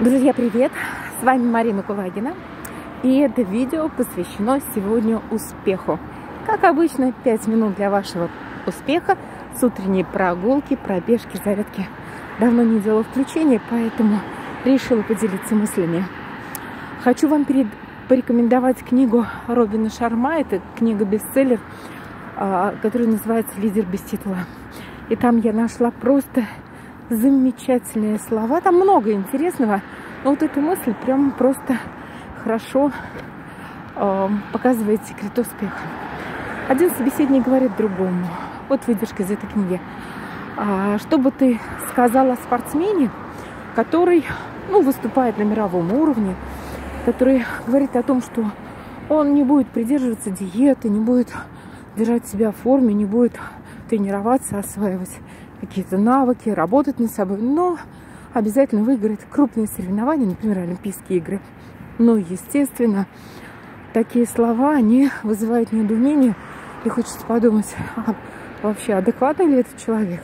Друзья, привет! С вами Марина Кулагина. И это видео посвящено сегодня успеху. Как обычно, 5 минут для вашего успеха с утренней прогулки, пробежки, зарядки. Давно не делала включения, поэтому решила поделиться мыслями. Хочу вам порекомендовать книгу Робина Шарма. Это книга-бестселлер, которая называется «Лидер без титула». И там я нашла просто замечательные слова. Там много интересного. Но вот эта мысль прям просто хорошо показывает секрет успеха. Один собеседник говорит другому. Вот выдержка из этой книги. Что бы ты сказал о спортсмене, который выступает на мировом уровне, который говорит о том, что он не будет придерживаться диеты, не будет держать себя в форме, не будет тренироваться, осваивать какие-то навыки, работать над собой, но обязательно выиграет крупные соревнования, например, Олимпийские игры. Но, естественно, такие слова, они вызывают недоумение, и хочется подумать, вообще адекватный ли этот человек?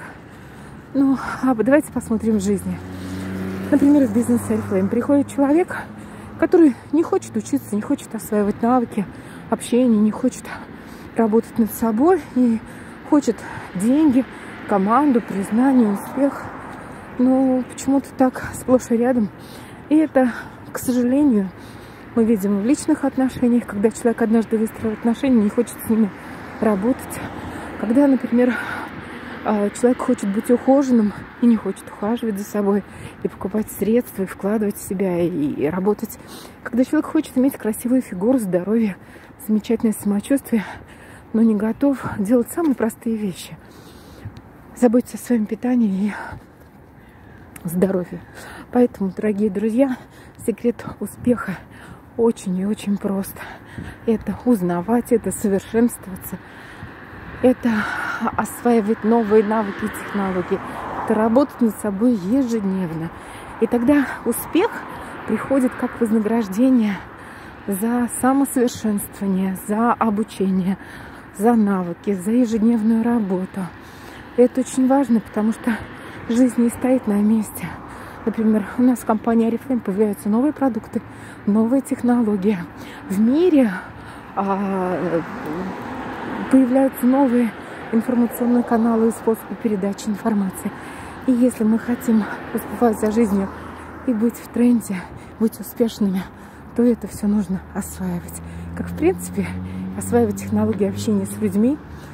Давайте посмотрим в жизни. Например, в бизнесе Oriflame приходит человек, который не хочет учиться, не хочет осваивать навыки общения, не хочет работать над собой, не хочет деньги, команду, признание, успех. Но почему-то так сплошь и рядом. И это, к сожалению, мы видим в личных отношениях, когда человек однажды выстроил отношения, не хочет с ними работать. Когда, например, человек хочет быть ухоженным и не хочет ухаживать за собой, и покупать средства, и вкладывать в себя, и работать. Когда человек хочет иметь красивую фигуру, здоровье, замечательное самочувствие, но не готов делать самые простые вещи. Заботиться о своем питании и здоровье. Поэтому, дорогие друзья, секрет успеха очень и очень прост. Это узнавать, это совершенствоваться, это осваивать новые навыки и технологии, это работать над собой ежедневно. И тогда успех приходит как вознаграждение за самосовершенствование, за обучение, за навыки, за ежедневную работу. И это очень важно, потому что жизнь не стоит на месте. Например, у нас в компании Oriflame появляются новые продукты, новые технологии. В мире появляются новые информационные каналы и способы передачи информации. И если мы хотим успевать за жизнью и быть в тренде, быть успешными, то это все нужно осваивать. Как, в принципе, осваивать технологии общения с людьми.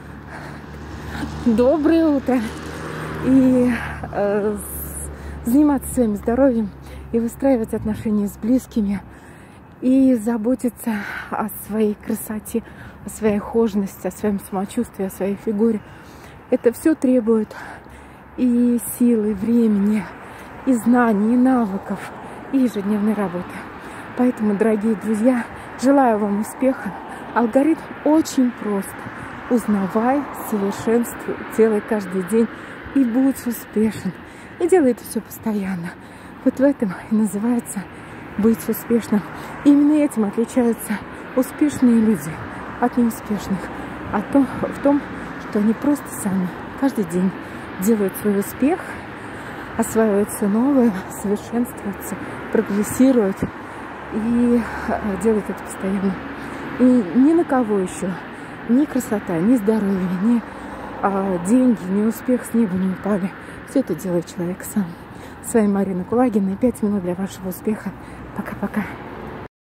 Доброе утро! И заниматься своим здоровьем, и выстраивать отношения с близкими, и заботиться о своей красоте, о своей ухоженности, о своем самочувствии, о своей фигуре. Это все требует и силы, и времени, и знаний, и навыков, и ежедневной работы. Поэтому, дорогие друзья, желаю вам успеха. Алгоритм очень прост. Узнавай, совершенствуй, делай каждый день и будь успешен. И делай это все постоянно. Вот в этом и называется быть успешным. И именно этим отличаются успешные люди от неуспешных. В том, что они просто сами каждый день делают свой успех, осваивают все новое, совершенствуются, прогрессируют и делают это постоянно. И ни на кого еще ни красота, ни здоровье, ни деньги, ни успех с неба не упали. Все это делает человек сам. С вами Марина Кулагина. 5 минут для вашего успеха. Пока-пока.